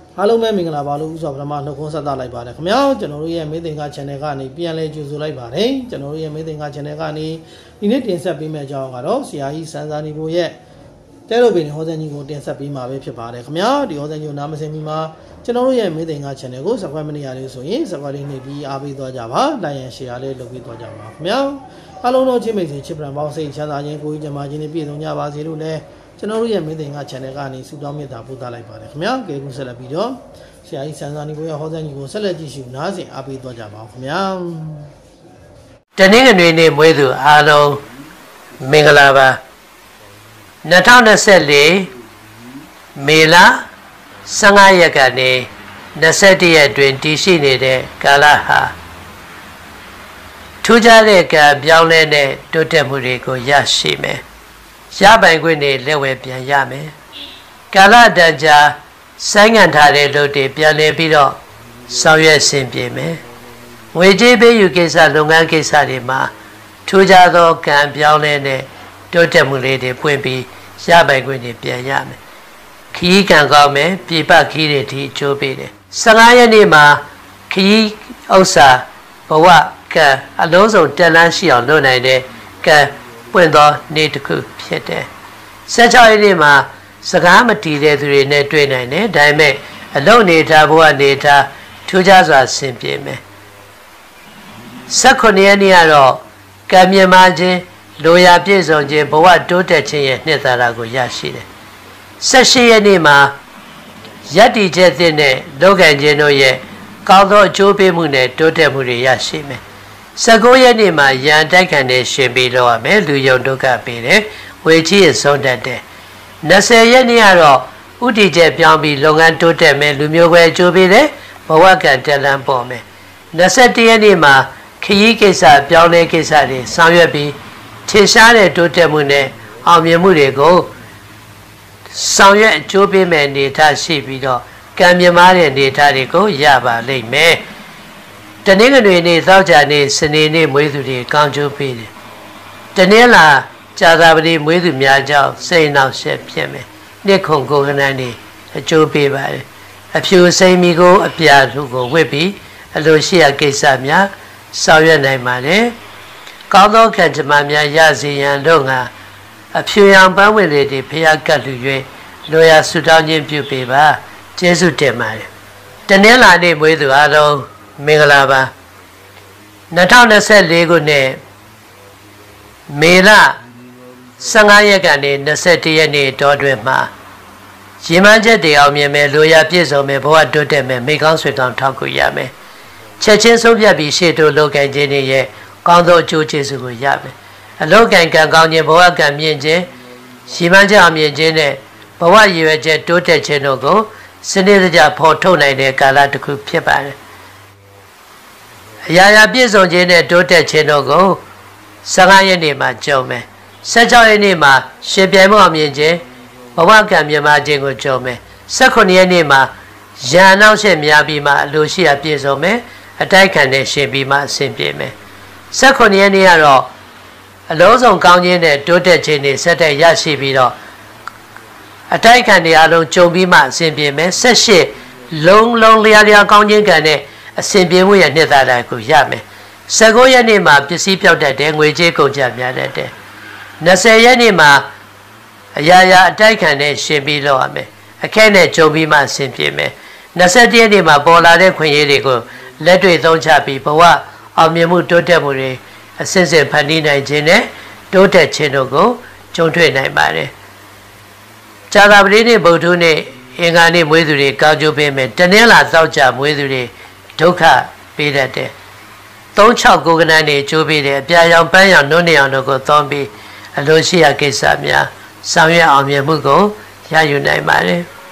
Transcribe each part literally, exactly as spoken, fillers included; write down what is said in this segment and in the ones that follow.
အားလုံးပဲမင်္ဂလာပါလို့ဥစွာပထမနှုတ်ခွန်းဆက်သလိုက်ပါတယ်ခင်ဗျာကျွန်တော်တို့ရဲ့မေးသင်္ကာ channel ကနေပြန်လဲကြိုဆိုလိုက်ပါတယ်ကျွန်တော်တို့ရဲ့မေးသင်္ကာ channel ကနေဒီနေ့တင်ဆက်ပေးမယ့်အကြောင်းကတော့ဆရာကြီးစံစာနီဘိုရဲ့တဲလို့ပင်ဟောစံကြီးကိုတင်ဆက်ပေးမှာပဲဖြစ်ပါတယ်ခင်ဗျာဒီဟောစံကြီးကိုနားမစင်မီမှာကျွန်တော်တို့ရဲ့မေးသင်္ကာ channel ကို subscribe မနေရသေးဆိုရင် subscribe လေးနှိပ်ပြီးအားပေးသွားကြပါလိုက်ရန် share လေးလုပ်ပေးသွားကြပါခင်ဗျာအားလုံးတို့ချင်းမိတ်ဆွေချစ်ပံပေါင်းစိတ်ချမ်းသာခြင်းကိုကြီးကျမခြင်းနဲ့ပြည့်စုံကြပါစေလို့လည်းကျွန်တော်တို့ရဲ့မေးသင်္ကာ channel ကနေဆုတောင်းမေတ္တာပို့သလိုက်ပါတယ်ခင်ဗျာကဲခုဆက်လက်ပြီးတော့ဆရာကြီးစံစာနီကိုရဟောစံကြီးကိုဆက်လက်ကြည့်ရှုနားဆင်အားပေးသွားကြပါဦးခင်ဗျာတနင်္ဂနွေနေ့မွေးသူအားလုံးမင်္ဂလာပါ၂၀၂၄မေလ၁၅ရက်ကနေ၂၁ရက်တွင်တည်ရှိနေတဲ့ကာလဟာထူးခြားတဲ့ကံပြောင်းလဲတဲ့တိုးတက်မှုတွေကိုရရှိမယ်ရပိုင်ခွင့်တွေလက်ဝဲပြန်ရမယ်ကာလတန်ကြာဆိုင်းငံ့ထားတဲ့လုပ်တွေပြန်လည်ပြီးတော့ဆောင်ရွက်ဆင်ပြေမယ်ငွေကြေးပေးယူကိစ္စလုပ်ငန်းကိစ္စတွေမှာထူးခြားသောကံပြောင်းလဲတဲ့တိုးတက်မှုလေးတွေပွင့်ပြီးရပိုင်ခွင့်တွေပြန်ရမယ်ခီးကံကောင်းမယ်ပြပခီးတွေဒီအကျိုးပေးတယ်၁၅ရက်နေ့မှာခီးဥစ္စာဘဝကံအလုံးစုံတက်လန်းရှိအောင်လုပ်နိုင်တဲ့ကံပွင့်သောနေ့တစ်ခုဖြစ်တယ်၁၆ရက်နေ့မှာစကားမတီးတဲ့သူတွေနဲ့တွေ့နိုင်တယ်ဒါပေမဲ့အလုံးနေထားဘဝနေထားထူးခြားစွာဆင်ပြေမယ်၁၉ရက်နေ့ကတော့ကံမြင်မာခြင်းလိုရာပြည့်စုံခြင်းဘဝတိုးတက်ခြင်းရဲ့နှစ်သာရကိုရရှိတယ်၁၈ရက်နေ့မှာယတ္တိချက်သစ်နဲ့လောကံခြင်းတို့ရဲ့ကောင်းသောအကျိုးပေးမှုနဲ့တိုးတက်မှုတွေရရှိမယ်၁၉ရက်နေ့မှာယံတိုက်ခံတဲ့ရှင်ပြီးလောက်ရမယ်လူယုံဒုက္ခပေးတယ်ဝေချီရဆုံးတတ်တယ်၂၀ရက်နေ့ကတော့ဥတီချက်ပြောင်းပြီးလုပ်ငန်းတိုးတက်မယ်လူမျိုးပဲအကျိုးပေးတယ်ဘဝကံတက်လန်းပေါ်မယ်၂၁ရက်နေ့မှာခရီးကိစ္စပြောင်းလဲကိစ္စတွေဆောင်ရွက်ပြီးထင်ရှားတဲ့တိုးတက်မှုနဲ့အောင်မြင်မှုတွေကိုဆောင်ရွက်အကျိုးပေးမယ်အနေထားရှိပြီးတော့ကံမြင်မာတဲ့အနေထားတွေကိုရပါလိမ့်မယ်တနင်္ဂနွေနေ့သောကြာနေ့စနေနေ့မွေးသူတွေကောင်းကျိုးပေးတယ်တနင်္လာကြာသပတေးမွေးသူများကြောင့်စိတ်နှောက်ယှက်ဖြစ်မယ်နှစ်ခုကိုယ်ကနန်းတွေအကျိုးပေးပါတယ်အဖြူစိမ့်မီကိုအပြာလူကိုဝစ်ပြီးအလိုရှိရာကိစ္စများဆောင်ရွက်နိုင်ပါတယ်ကောင်းသောကံကြမ္မာများရစေရန်တို့ငါအဖြူရောင်ပန်းဝင်လေးတွေဖျားကတ်လူ၍လိုရာဆုတောင်းခြင်းပြုပေးပါကျေးဇူးတင်ပါတယ်တနင်္လာနေ့မွေးသူအားလုံးမင်္ဂလာပါ၂၀၂၄ခုနှစ်မေလ၁၅ရက်ကနေ၂၁ရက်နေ့တောတွင်မှာရည်မှန်းချက်တွေအောင်မြင်မယ်လိုရာပြည့်စုံမယ်ဘဝတိုးတက်မယ်မိကောင်းဆွေကောင်းထောက်ကူရမယ်ချက်ချင်းဆုံးဖြတ်ပြီးရှေ့တိုးလုပ်ကိုင်ခြင်းတွေရဲ့ကောင်းသောအကျိုးကျေးဇူးကိုရမယ်အလုပ်ကိုင်ကံကောင်းခြင်းဘဝကံမြင့်ခြင်းရည်မှန်းချက်အောင်မြင်ခြင်းနဲ့ဘဝရည်ရွယ်ချက်တိုးတက်ခြင်းတို့ကိုစနစ်တကျဖော်ထုတ်နိုင်တဲ့ကာလတစ်ခုဖြစ်ပါတယ်အရာရာပြည့်စုံခြင်းနဲ့တိုးတက်ခြင်းတို့ကို၁၅ရက်နေ့မှာကြုံမယ်၁၆ရက်နေ့မှာရှင်ပြိုင်မှုအောင်မြင်ခြင်းဘဝကံမြင်မာခြင်းကိုကြုံမယ်၁၉ရက်နေ့မှာရန်နောက်ရှက်များပြီးမှအလိုရှိရာပြည့်စုံမယ်အတိုက်ခံတဲ့ရှင်ပြီးမှအဆင်ပြေမယ်၁၉ရက်နေ့ကတော့အလုံးစုံကောင်းခြင်းနဲ့တိုးတက်ခြင်းတွေဆက်တက်ရရှိပြီးတော့အတိုက်ခံတွေအလုံးကြုံပြီးမှအဆင်ပြေမယ်၁၈လုံးလုံးလျားလျားကောင်းခြင်းကံနဲ့အဆင်ပြေမှုရဲ့နှစ်သာရကိုရမယ်၁၉ရက်နေ့မှာပစ္စည်းပြောက်တတ်တယ်ငွေကြေးကုန်ကျများတတ်တယ်၂၀ရက်နေ့မှာအရာရာအတိုက်ခံနဲ့ရှင်ပြီးလောက်ရမယ်အခက်နဲ့ကြုံပြီးမှအဆင်ပြေမယ်၂၁ရက်နေ့မှာပေါ်လာတဲ့ခွင့်ရတွေကိုလက်တွေ့သုံးချပြီးဘဝအောင်မြင်မှုတိုးတက်မှုတွေအစစ်စစ်ဖန်တီးနိုင်ခြင်းနဲ့တိုးတက်ခြင်းတို့ကိုကြုံတွေ့နိုင်ပါတယ်။ကြာသပတေးနေ့ဗုဒ္ဓနေ့အင်္ဂါနေ့မွေးသူတွေကောင်းကျိုးပေးမယ်တနင်္လာသောကြာမွေးသူတွေဒုက္ခပေးတတ်တယ်။၃၆ကိုကနန်းတွေကျိုးပေးတယ်အပြာရောင်ပန်းရောင်နှုတ်နေအောင်တို့ကိုသုံးပြီးအလိုရှိရာကိစ္စများဆောင်ရွက်အောင်မြင်မှုကိုရယူနိုင်ပါတယ်။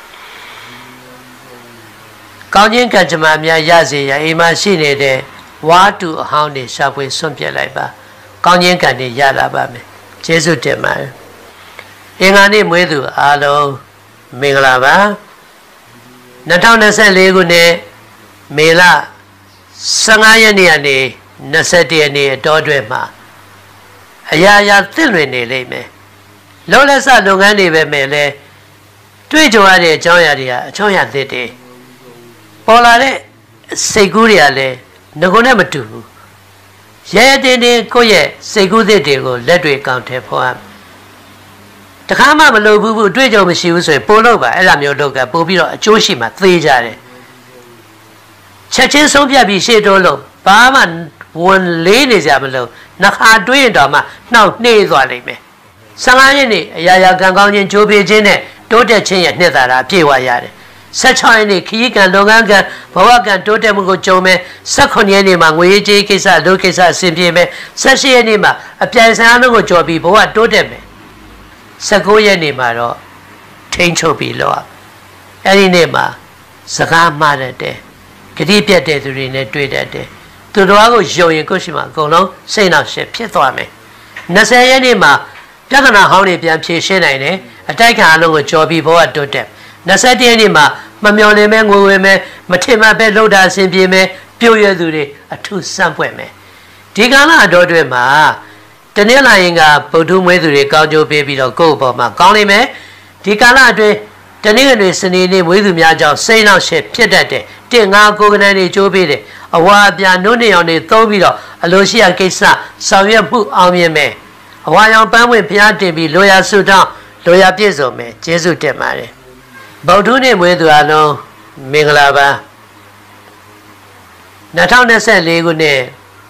ကောင်းခြင်းကံကြမ္မာများရစေရန်အိမ်မှာရှိနေတဲ့ဝါတူအဟောင်းတွေရှာဖွေဆွန့်ပြစ်လိုက်ပါကောင်းခြင်းကံတွေရလာပါမယ်ကျေးဇူးတင်ပါတယ်အင်္ဂါနေ့မွေးသူအားလုံးမင်္ဂလာပါ၂၀၂၄ခုနှစ်မေလ၁၅ရက်နေ့ကနေ၂၁ရက်နေ့အတောအတွင်းမှာအရာရာသင့်လွင်နေလိမ့်မယ်လောလက်စလုပ်ငန်းတွေပဲမဲ့လဲတွေ့ကြရတဲ့အကြောင်းအရာတွေကအကြောင်းအရာသစ်တွေပေါ်လာတဲ့စိတ်ကူးတွေကလည်းငကုံနဲ့မတူဘူးရဲရဲတင်းတင်းကိုယ့်ရဲ့စိတ်ကူးသစ်တွေကိုလက်တွေကောင်းထဲဖော်ရတခါမှမလုပ်ဘူးဘူးအတွေ့အကြုံမရှိဘူးဆိုရင်ပို့လို့ပါအဲ့လိုမျိုးလုပ်ကပို့ပြီးတော့အကျိုးရှိမှသေကြတယ်ချက်ချင်းဆုံးဖြတ်ပြီးရှေ့တိုးလို့ဘာမှဝန်လေးနေကြမလို့နှခါတွေးရင်တော့မှနှောက်နှေးသွားလိမ့်မယ်ဆယ်ငါးရက်နေ့အရာရာကံကောင်းခြင်းကြိုးပေးခြင်းနဲ့တိုးတက်ခြင်းရဲ့နှစ်သာရအပြည့်ဝရတယ်ဆယ်ခြောက်ရက်နေ့ခရီးကံလုပ်ငန်းကံဘဝကံတိုးတက်မှုကိုကြုံမယ်ဆယ်ခုနှစ်ရက်နေ့မှာငွေရေးကြေးကိစ္စလူကိစ္စအဆင်ပြေမယ်ဆယ်ရှစ်ရက်နေ့မှာအပြိုင်ဆိုင်အားလုံးကိုကြော်ပြီးဘဝတိုးတက်မယ်ဆယ်ကိုးရက်နေ့မှာတော့ထိန်းချုပ်ပြီးလို့အဲ့ဒီနေ့မှာစကားမှားတတ်တယ်ဂတိပြတ်တဲ့သူတွေနဲ့တွေ့တတ်တယ်သူတော်ကိုယုံရင်ကိုယ့်ရှိမှအကုန်လုံးစိတ်နှောက်ရှက်ဖြစ်သွားမယ်နှစ်ဆယ်ရက်နေ့မှာပြဿနာဟောင်းတွေပြန်ဖြေရှင်းနိုင်တယ်အတိုက်ခံအလုံးကိုကြော်ပြီးဘဝတိုးတက်နှစ်ဆက်တည်းနေ့မှာမမျော်လင့်မဲငွေဝင်မဲမထင်မှပဲလှုပ်တာအဆင်ပြေမဲပြို့ရသူတွေအထုစမ်းပွက်မဲဒီကာလအတော်တွင်မှာတနင်္လာရင်ကဗုဒ္ဓမွေးသူတွေကောင်းကျိုးပေးပြီးတော့ကိုယ့်အပေါ်မှာကောင်းနေမယ်ဒီကာလအတွင်းတနင်္ဂနွေစနေနေ့မွေးသူများကြောင့်စိတ်နှောက်ရှက်ဖြစ်တတ်တယ်တင်ငါကိုယ်ကနေတွေကျိုးပေးတယ်အဝါအပြာနိုးနေအောင်တွေသုံးပြီးတော့အလိုရှိရာကိစ္စဆောင်ရွက်မှုအောင်မြင်မယ်အဝါရောင်ပန်းဝင်ဖျားတင်ပြီးလိုရာဆုတောင်းလိုရာပြည့်စုံမယ်ကျေးဇူးတင်ပါတယ်ဗုဒ္ဓနေ့မွေးသူအလုံးမင်္ဂလာပါနှစ်ထောင်နှစ်ဆယ်လေးခုနှစ်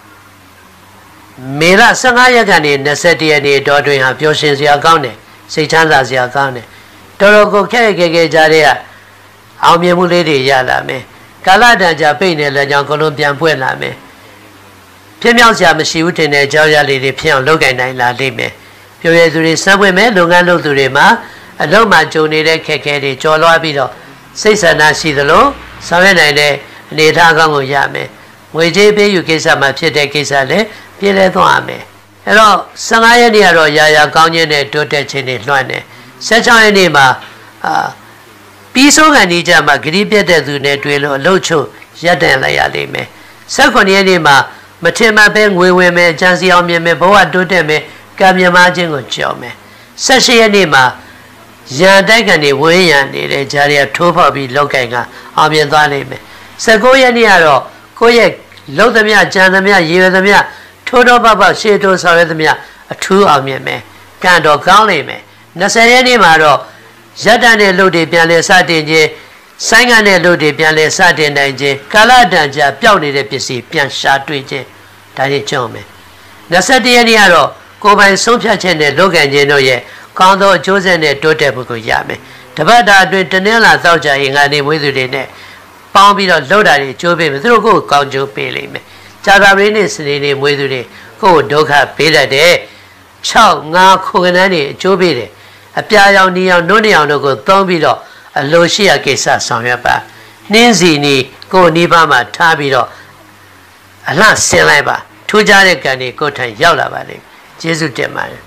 မေလဆယ်ငါးရက်ကနေနှစ်ဆယ်တစ်ရက်နေ့တော်တွင်ဟာပျော်ရွှင်စရာကောင်းတယ်စိတ်ချမ်းသာစရာကောင်းတယ်တော်တော်ကိုခက်ခဲခဲကြတဲ့အောင်မြင်မှုလေးတွေရလာမယ်ကာလတန်ကြာပိတ်နေလဲကြောင့်ကလုံးပြန်ပွင့်လာမယ်ဖြစ်မြောက်စရာမရှိဘူးတင်တဲ့အကြောင်းအရာလေးတွေဖြစ်အောင်လုပ်ကိုင်နိုင်လာလိမ့်မယ်ပျော်ရည်သူတွေစမ်းပွင့်မယ်လုပ်ငန်းလုပ်သူတွေမှာအလုံးမှာကြုံနေတဲ့ခက်ခဲတွေကြော်လွှားပြီးတော့စိတ်ဆန္ဒရှိသလိုဆောင်ရွက်နိုင်တဲ့အနေအထားကောင်းကိုရမယ်ငွေကြေးပေးယူကိစ္စမှာဖြစ်တဲ့ကိစ္စလည်းပြည့်လဲသွားရမယ်အဲ့တော့ဆယ်ငါးရက်နေ့ကတော့ရာရာကောင်းခြင်းနဲ့တိုးတက်ခြင်းတွေလွှမ်းတယ်ဆယ်ခြောက်ရက်နေ့မှာအာပြီးဆုံးကန်ဒီကြမှာဂရိပြတ်တဲ့သူနဲ့တွေ့လို့အလုတ်ချုပ်ရပ်တန့်လိုက်ရလိမ့်မယ်ဆယ်ခုနှစ်ရက်နေ့မှာမထင်မှပဲငွေဝင်မယ်အကျန်းစီအောင်မြင်မယ်ဘဝတိုးတက်မယ်ကံမြမခြင်းကိုကြောက်မယ်ဆယ်ရှစ်ရက်နေ့မှာရန်တိုက်ကန်တွေဝင်းရံနေတဲ့ဂျာရီယာထိုးဖောက်ပြီးလောက်ကင်ကအောင်မြင်သွားနိုင်မယ်ဆယ်ကိုးရက်နေ့ကတော့ကိုယ့်ရဲ့လုံသမျှကြံသမျှရည်ရွယ်သမျှထိုးတော့ပပရှေ့တိုးဆောင်ရွက်သမျှအထူးအောင်မြင်မယ်ကံတော်ကောင်းနိုင်မယ်နှစ်ဆယ်ရက်နေ့မှာတော့ရက်တန်တဲ့လုပ်တွေပြန်လဲစတင်ခြင်းဆိုင်းငံ့တဲ့လုပ်တွေပြန်လဲစတင်နိုင်ခြင်းကာလတန်ကြာပျောက်နေတဲ့ပစ္စည်းပြန်ရှာတွေ့ခြင်းဒါတွေကြုံမယ်နှစ်ဆယ်တစ်ရက်နေ့ကတော့ကိုယ်ပိုင်ဆုံးဖြတ်ချက်နဲ့လုပ်ကံခြင်းတို့ရဲ့ကောင်းသောအကျိုးဆက်နဲ့တိုးတက်မှုကိုရမယ်တပတ်တာအတွင်းတနင်္လာသောကြာရင်ကနေမွေးသူတွေနဲ့ပေါင်းပြီးတော့လှုပ်တာတွေကျိုးပေးမယ်သူတို့ကိုကောင်းကျိုးပေးလိမ့်မယ်ကြာသပတေးနေ့စနေနေ့မွေးသူတွေကိုဒုက္ခပေးတတ်တယ်၆ငါခုကနန်းတွေအကျိုးပေးတယ်အပြာရောင်နီရောင်နှုတ်နေအောင်တို့ကိုသုံးပြီးတော့အလိုရှိရာကိစ္စဆောင်ရွက်ပါနှင်းစီနီကိုနီးပါးမှာထားပြီးတော့အလှဆင်းလိုက်ပါထူးခြားတဲ့ကံတွေကိုထံရောက်လာပါလိမ့်ကျေးဇူးတင်ပါတယ်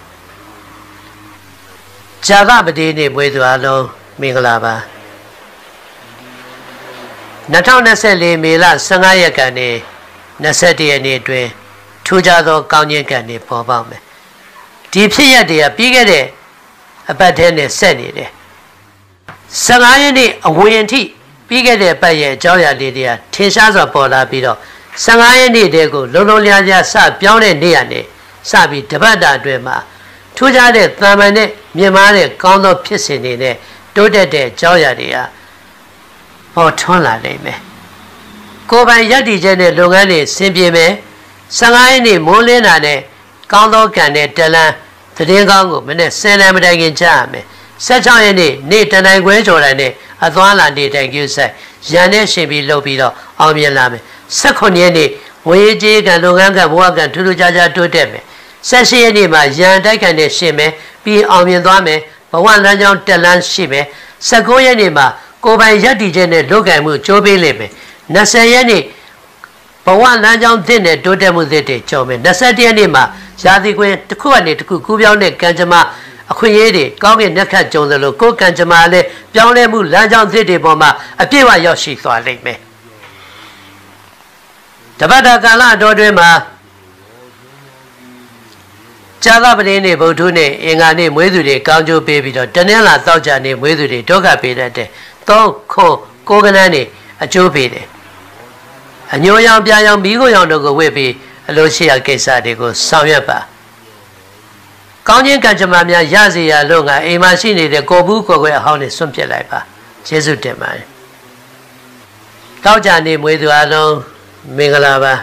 ဇာကပတိနေ့မွေးသူအလုံးမင်္ဂလာပါနှစ်ထောင်နှစ်ဆယ်လေးမေလဆယ်ငါးရက်ကနေနှစ်ဆယ်တစ်ရက်နေ့အတွင်းထူးခြားသောကောင်းခြင်းကံတွေပေါ်ပေါက်မယ်ဒီဖြစ်ရပ်တွေကပြီးခဲ့တဲ့အပတ်ထဲနဲ့ဆက်နေတယ်ဆယ်ငါးရက်နေ့အဝင်အထိပြီးခဲ့တဲ့အပတ်ရဲ့အကြောင်းအရာလေးတွေကထင်ရှားစွာပေါ်လာပြီးတော့ဆယ်ငါးရက်နေ့တည်းကိုလုံးလုံးလျားလျားစပြောင်းတဲ့နေ့ကနေစပြီးတပတ်တာအတွင်းမှာထူးခြားတဲ့တန်မာနဲ့မြင်မာတဲ့ကောင်းသောဖြစ်စဉ်တွေနဲ့တိုးတက်တဲ့အကြောင်းအရာတွေကပေါ်ထွန်းလာနိုင်မယ်ကိုယ်ပိုင်ရည်တည်ချက်နဲ့လုပ်ငန်းတွေဆင်ပြေမယ်ဆယ်ငါးရက်နေ့မိုးလင်းတာနဲ့ကောင်းသောကံနဲ့တလန်းသတင်းကောင်းကိုမနေ့ဆယ်လမတိုင်ခင်ကြားရမယ်ဆယ်ခြောက်ရက်နေ့နေ့တနိုင်ခွဲကျော်တိုင်းနဲ့အသွားလာနေတိုင်ကျူးဆိုင်ရန်နဲ့ရှင်ပြီးလှုပ်ပြီးတော့အောင်မြင်လာမယ်ဆယ်ခုနှစ်ရက်နေ့ငွေကြေးကံလုပ်ငန်းကဘဝကံထူးထူးခြားခြားတိုးတက်မယ်ဆယ်ရှစ်ရက်နေ့မှာရန်တိုက်ခံနဲ့ရှင်မယ်ပြီးအောင်မြင်သွားမယ်ဘဝလမ်းကြောင်းတက်လန်းရှိမယ်ဆယ်ကိုးရက်နေ့မှာကိုယ်ပိုင်ရည်တည်ချက်နဲ့လုပ်ကံမှုကြိုးပေးလိမ့်မယ်နှစ်ဆယ်ရက်နေ့ဘဝလမ်းကြောင်းသစ်နဲ့တိုးတက်မှုသစ်တွေကြော်မယ်နှစ်ဆယ်တစ်ရက်နေ့မှာရာသီကွင်းတစ်ခုကနေတစ်ခုကူးပြောင်းတဲ့ကံကြမ္မာအခွင့်အရေးတွေကောင်းကင်နှက်ခတ်ကြုံသလိုကိုယ်ကံကြမ္မာလည်းပြောင်းလဲမှုလမ်းကြောင်းသစ်တွေပေါ်မှာအပြည့်အဝရောက်ရှိသွားလိမ့်မယ်တပတ်တာကာလအတော်တွင်မှာဇာသပတိနေ့ဗုဒ္ဓနေ့အင်္ဂါနေ့မွေးသူတွေကောင်းကျိုးပေးပြီးတော့တနင်္လာသောကြာနေ့မွေးသူတွေဒုက္ခပေးတတ်တယ်သုံးခုကိုယ်ကနန်းနေအကျိုးပေးတယ်အညိုရောင်ပြာရောင်မိခိုးရောင်တို့ကိုဝတ်ပြီးအလိုရှိရာကိစ္စတွေကိုဆောင်ရွက်ပါကောင်းခြင်းကံကြမ္မာများရစေရလို့ငါအိမ်မှာရှိနေတဲ့ကိုဘူးကိုယ်ွယ်အဟောင်းနဲ့ဆွန့်ပစ်လိုက်ပါကျေးဇူးတင်ပါတယ်တောက်ကြနေမွေးသူအလုံးမင်္ဂလာပါ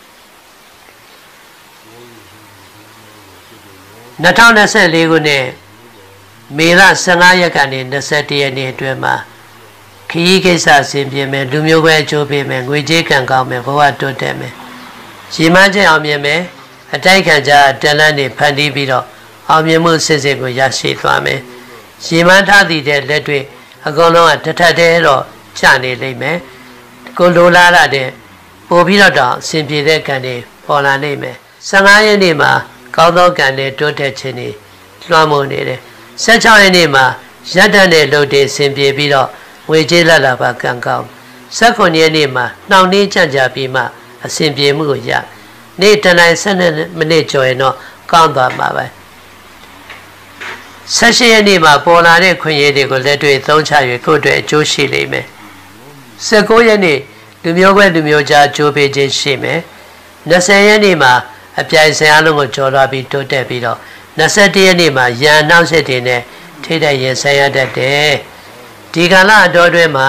နှစ်ထောင်နှစ်ဆယ်လေးခုနှစ်မေလဆယ့်ငါးရက်ကနေနှစ်ဆယ့်တစ်ရက်နေ့အတွင်းမှာခရီးကိစ္စဆင်ပြေမယ်လူမျိုးပဲအကျိုးပေးမယ်ငွေကြေးကံကောင်းမယ်ဘဝတိုးတက်မယ်ရည်မှန်းချက်အောင်မြင်မယ်အတိုက်ခံကြတန်လန်းနေဖန်တီးပြီးတော့အောင်မြင်မှုစစ်စစ်ကိုရရှိသွားမယ်ရည်မှန်းထားသည့်တဲ့လက်တွေ့အကုန်လုံးကတထက်တည်းတော့ချနေလိမ့်မယ်ကိုလိုလားရတဲ့ပို့ပြီးတော့တောင်ဆင်ပြေတဲ့ကံတွေပေါ်လာနိုင်မယ်ဆယ့်ငါးရက်နေ့မှာကောင်းသောကံတွေတိုးတက်ခြင်းတွေလွှမ်းမိုးနေတယ်ဆယ့်ခြောက်ရက်နေ့မှာရက်တန်တဲ့လှုပ်တွေဆင်ပြေပြီးတော့ငွေကြေးလက်လာပါကံကောင်းဆယ့်ခုနှစ်ရက်နေ့မှာနှောင့်နှေးကြံ့ကြာပြီးမှအဆင်ပြေမှုကိုရနေ့တနိုင်ဆယ်မိနစ်ကျော်ရင်တော့ကောင်းသွားမှာပဲဆယ့်ရှစ်ရက်နေ့မှာပေါ်လာတဲ့ခွင့်ရည်တွေကိုလက်တွေ့သုံးချ၍ကိုယ့်အတွက်အကျိုးရှိလိမ့်မယ်ဆယ့်ကိုးရက်နေ့လူမျိုးပဲလူမျိုးကြားအကျိုးပေးခြင်းရှိမယ်၂၀ရက်နေ့မှာအပြိုင်ဆိုင်အလုံးကိုကျော်လွှားပြီးတိုးတက်ပြီးတော့၂၁ရက်နေ့မှာရန်နှောက်ရက်တွေနဲ့ထိတဲ့ရင်ဆိုင်ရတတ်တယ်ဒီကာလအတော်တွင်မှာ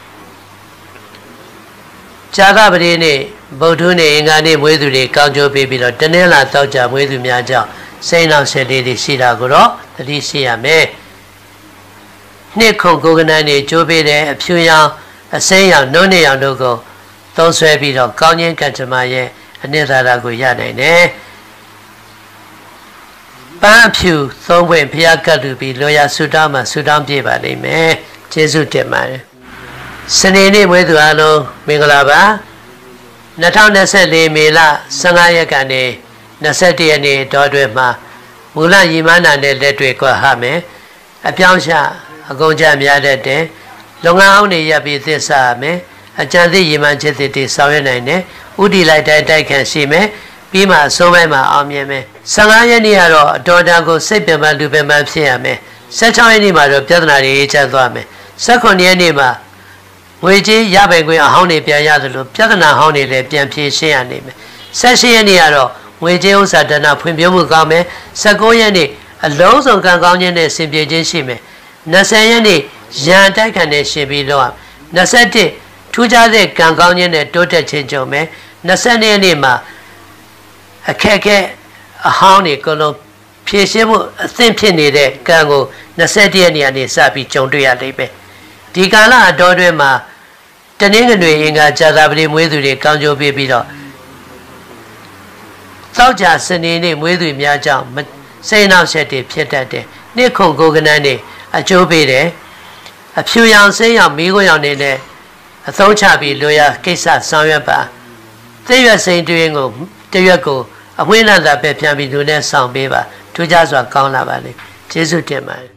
ဇာကပတိနေ့ဗုဒ္ဓနေ့အင်္ဂါနေ့မွေးသူတွေကောင်းကျိုးပေးပြီးတော့တနင်္လာတောက်ကြမွေးသူများကြောင့်စိတ်နှောက်ရက်လေးတွေရှိတာကိုတော့သတိရှိရမယ်နှစ်ခုကိုကနန်းနေကျိုးပေးတဲ့အဖြူရောင်အစိမ်းရောင်နှုတ်နေရောင်တို့ကိုသုံးဆွဲပြီးတော့ကောင်းခြင်းကံကြမ္မာရဲ့အနှစ်သာရကိုရနိုင်တယ်ပန်းဖြူသုံးပွင့်ဖျားကတ်လူပြီးလောရဆူတောင်းမှဆူတောင်းပြပါလိမ့်မယ်ကျေးဇူးတင်ပါတယ်စနေနေ့မွေးသူအလုံးမင်္ဂလာပါနှစ်ထောင်နှစ်ဆယ်လေးမေလဆယ့်ငါးရက်ကနေ၂၁ရက်နေ့တောတွင်မှာမူလရည်မှန်းတာနဲ့လက်တွေ့ကွာဟမယ်အပြောင်းချအကုန်ကြများတတ်တယ်လုပ်ငန်းအောင်တွေရပ်ပြီးသစ္စာရမယ်အကြံသိရည်မှန်းချက်တွေဆောင်ရွက်နိုင်တယ်ဥတီလိုက်တိုင်းတိုက်ခန့်ရှိမယ်ပြီးမှအစိုးပိုင်းမှာအောင်မြင်မယ်ဆယ့်ငါးရက်နေ့ကတော့အတော်တန်ကိုစိတ်ပင်ပန်းလူပင်ပန်းဖြစ်ရမယ်ဆယ့်ခြောက်ရက်နေ့မှာတော့ပြဿနာတွေအေးချမ်းသွားမယ်ဆယ့်ခုနှစ်ရက်နေ့မှာငွေကြေးရပိုင်ခွင့်အဟောင်းတွေပြန်ရသလိုပြဿနာဟောင်းတွေလည်းပြန်ဖြေရှင်းရနိုင်မယ်ဆယ့်ရှစ်ရက်နေ့ကတော့ငွေကြေးဥစ္စာဒနာဖွံ့ဖြိုးမှုကောင်းမယ်ဆယ့်ကိုးရက်နေ့အလုံးစုံကံကောင်းခြင်းနဲ့ဆင်ပြေခြင်းရှိမယ်၂၀ရက်နေ့ရန်တိုက်ခံနဲ့ရှင်ပြီးတော့၂၁ထူးခြားတဲ့ကံကောင်းခြင်းနဲ့တိုးတက်ခြင်းကြုံမယ်၂၂ရက်နေ့မှာအခက်အခဲအဟောင်းတွေကိုလုံးဖြည့်ရှင်းမှုအသင့်ဖြစ်နေတဲ့ကံကို၂၁ရက်နေ့ကနေစပြီးကြုံတွေ့ရလိမ့်မယ်ဒီကာလအတော်တွင်မှာတနင်္ဂနွေအင်္ဂါကြာသပတေးမွေးသူတွေကောင်းကျိုးပေးပြီးတော့သောက်ကြစနေနေ့မွေးသူများကြောင့်စိတ်နှောက်ယှက်တွေဖြစ်တတ်တယ်နှစ်ခုကိုကနန်းတွေအကျိုးပေးတယ်အဖြူရောင်စိမ်းရောင်မီးခိုးရောင်တွေနဲ့အသုံးချပြီးလိုရာကိစ္စဆောင်ရွက်ပါသိရွက်စိန်တွင်ကိုတရွက်ကိုအဝိနန္တာပဲပြန်ပြီးလူနဲ့ဆောင်ပေးပါထူးခြားစွာကောင်းလာပါလေကျေးဇူးတင်ပါတယ်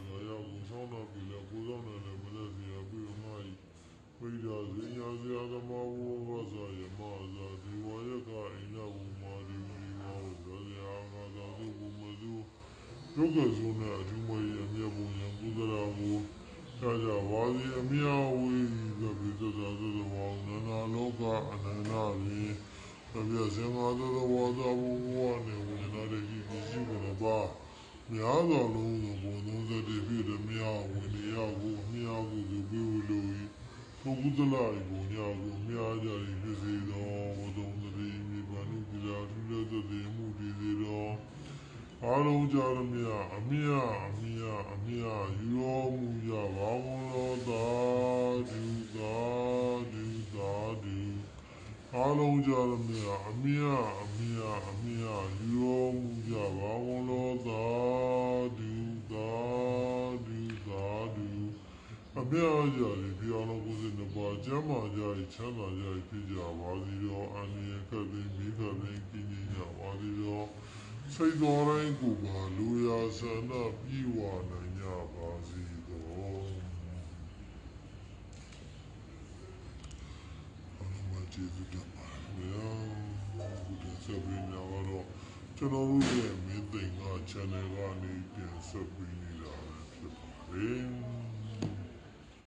ဒုက္ခဆုံးနဲ့အထူးမရအမြတ်ပုံရံကုသရာကိုကြာကြာဝါစီအမြတ်ဝိသပိသဇာသဇဝောနန္နာလောကအနန္နာရိသဗျာစင်္ဃာသဇဝါသာဘုဝနေဝိနာရေရှိရှိဘရပါများသောလုံးစုံဘုံသုံးသတိဖြစ်သည်မြာဝိနည်းကိုအမြတ်ကိုသူပြုလို့ဘုကုသလာကိုညောကိုမြာကြရဖြစ်စေသောဝသုံးသတိမိဗန္ဓုကိလာထုလက်သတိမှုတည်စေသောအားလုံးကြရမြအမြအမြအမြယူတော်မူကြပါကုန်သောသာဓုသာဓုသာဓုအားလုံးကြရမြအမြအမြအမြယူတော်မူကြပါကုန်သောသာဓုသာဓုသာဓုအမြကြရပြောင်းလို့ကိုယ်စနေပါကျမ်းမာကြရချမ်းသာကြရဖြစ်ကြပါစေသောအန္တရာယ်ခတ်သိမ်းမိခတ်သိမ်းကြည်ညိကြပါစေသောစိတ်တော်တိုင်းကိုပါလူရာဆန္ဒပြေဝနိုင်ကြပါစေတော်အမှန်ကျေးဇူးတင်ပါတယ်ဘုရားဆက်ပြီးတော့ကျွန်တော်တို့ရဲ့မင်းသိင်္ဂ channel ကနေပြန်ဆက်ပြီးနေတာဖြစ်ပါတယ်